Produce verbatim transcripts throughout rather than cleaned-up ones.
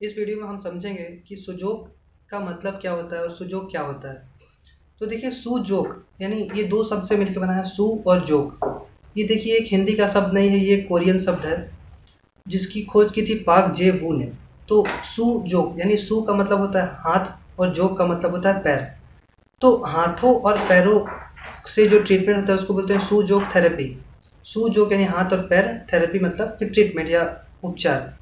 इस वीडियो में हम समझेंगे कि सुजोक का मतलब क्या होता है और सुजोक क्या होता है। तो देखिए, सुजोक यानी ये दो शब्द से मिलकर बना है, सु और जोक। ये देखिए एक हिंदी का शब्द नहीं है, ये कोरियन शब्द है जिसकी खोज की थी पाक जे वू ने। तो सुजोक यानी सु का मतलब होता है हाथ और जोक का मतलब होता है पैर। तो हाथों और पैरों से जो ट्रीटमेंट होता है उसको बोलते हैं सुजोक थेरेपी। सुजोक यानी हाथ और पैर, थेरेपी मतलब कि ट्रीटमेंट या उपचार।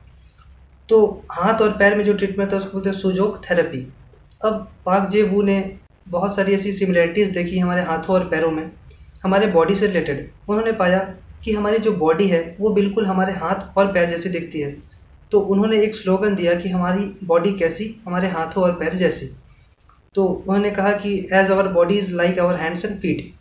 तो हाथ और पैर में जो ट्रीटमेंट है उसको बोलते हैं सुजोक थेरेपी। अब पाक जे वू ने बहुत सारी ऐसी सिमिलैरिटीज़ देखी हमारे हाथों और पैरों में हमारे बॉडी से रिलेटेड। उन्होंने पाया कि हमारी जो बॉडी है वो बिल्कुल हमारे हाथ और पैर जैसी दिखती है। तो उन्होंने एक स्लोगन दिया कि हमारी बॉडी कैसी, हमारे हाथों और पैर जैसी। तो उन्होंने कहा कि as our body is like our hands and feet.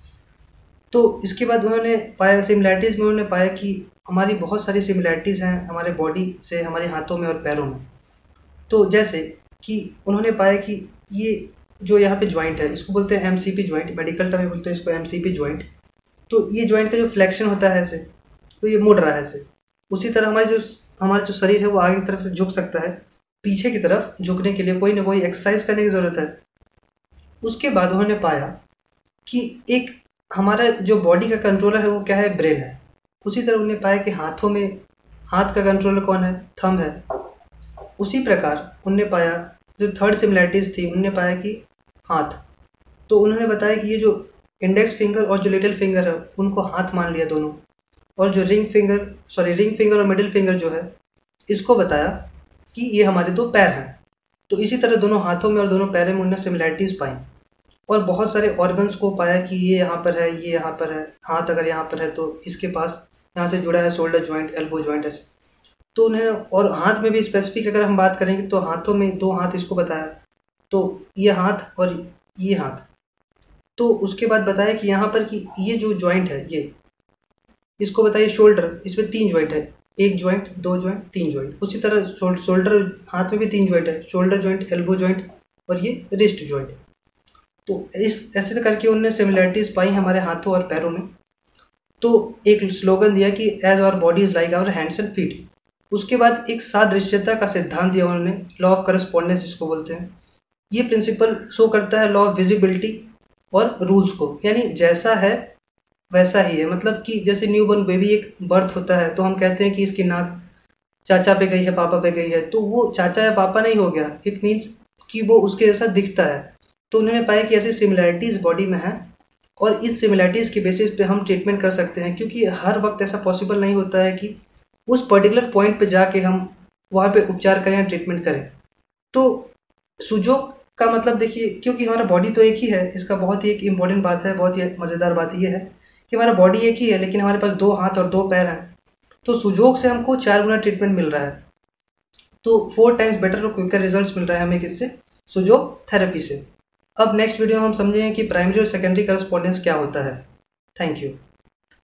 तो इसके बाद उन्होंने पाया सिमिलैरिटीज़ में उन्होंने पाया कि हमारी बहुत सारी सिमिलैरिटीज़ हैं हमारे बॉडी से, हमारे हाथों में और पैरों में। तो जैसे कि उन्होंने पाया कि ये जो यहाँ पे जॉइंट है इसको बोलते हैं एमसीपी जॉइंट, मेडिकल टर्म में बोलते हैं इसको एमसीपी जॉइंट। तो ये जॉइंट का जो फ्लेक्शन होता है ऐसे, तो ये मुड़ रहा है ऐसे। उसी तरह हमारी जो हमारा जो शरीर है वो आगे की तरफ से झुक सकता है। पीछे की तरफ झुकने के लिए कोई ना कोई एक्सरसाइज करने की ज़रूरत है। उसके बाद उन्होंने पाया कि एक हमारा जो बॉडी का कंट्रोलर है वो क्या है, ब्रेन है। उसी तरह उन्होंने पाया कि हाथों में हाथ का कंट्रोलर कौन है, थंब है। उसी प्रकार उनने पाया जो थर्ड सिमिलैरिटीज़ थी, उनने पाया कि हाथ। तो उन्होंने बताया कि ये जो इंडेक्स फिंगर और जो लिटिल फिंगर है उनको हाथ मान लिया दोनों, और जो ring finger sorry ring finger और मिडिल फिंगर जो है इसको बताया कि ये हमारे दो पैर हैं। तो इसी तरह दोनों हाथों में और दोनों पैरों में उन्होंने सिमिलैरिटीज़ पाई, और बहुत सारे ऑर्गन्स को पाया कि ये यहाँ पर है, ये यहाँ पर है। हाथ अगर यहाँ पर है तो इसके पास यहाँ से जुड़ा है शोल्डर जॉइंट, एल्बो जॉइंट ऐसे। तो उन्हें और हाथ में भी स्पेसिफिक अगर हम बात करेंगे तो हाथों में दो हाथ इसको बताया, तो ये हाथ और ये हाथ। तो उसके बाद बताया कि यहाँ पर कि ये जो जॉइंट है ये इसको बताइए शोल्डर, इसमें तीन जॉइंट है, एक जॉइंट, दो जॉइंट, तीन जॉइंट। उसी तरह शोल्डर हाथ में भी तीन जॉइंट है, शोल्डर जॉइंट, एल्बो जॉइंट और ये रिस्ट जॉइंट। तो इस ऐसे करके उन्होंने सिमिलैरिटीज़ पाई हमारे हाथों और पैरों में। तो एक स्लोगन दिया कि as our body is like our hands and feet. उसके बाद एक सादृश्यता का सिद्धांत दिया उन्होंने, लॉ ऑफ करस्पॉन्डेंस जिसको बोलते हैं। ये प्रिंसिपल शो करता है लॉ ऑफ विजिबिलिटी और रूल्स को, यानी जैसा है वैसा ही है। मतलब कि जैसे न्यू बॉर्न बेबी एक बर्थ होता है तो हम कहते हैं कि इसकी नाक चाचा पे गई है, पापा पे गई है, तो वो चाचा या पापा नहीं हो गया, इट मीन्स कि वो उसके जैसा दिखता है। तो उन्होंने पाया कि ऐसी सिमिलैरिटीज़ बॉडी में है, और इस सिमिलैरिटीज़ के बेसिस पे हम ट्रीटमेंट कर सकते हैं, क्योंकि हर वक्त ऐसा पॉसिबल नहीं होता है कि उस पर्टिकुलर पॉइंट पे जाके हम वहाँ पे उपचार करें या ट्रीटमेंट करें। तो सुजोक का मतलब देखिए, क्योंकि हमारा बॉडी तो एक ही है, इसका बहुत ही एक इम्पॉर्टेंट बात है, बहुत ही मज़ेदार बात ये है कि हमारा बॉडी एक ही है लेकिन हमारे पास दो हाथ और दो पैर हैं। तो सुजोक से हमको चार गुना ट्रीटमेंट मिल रहा है, तो फोर टाइम्स बेटर और क्विकर रिजल्ट्स मिल रहा है हमें किससे, सुजोक थेरेपी से। अब नेक्स्ट वीडियो में हम समझेंगे कि प्राइमरी और सेकेंडरी करस्पॉन्डेंस क्या होता है। Thank you.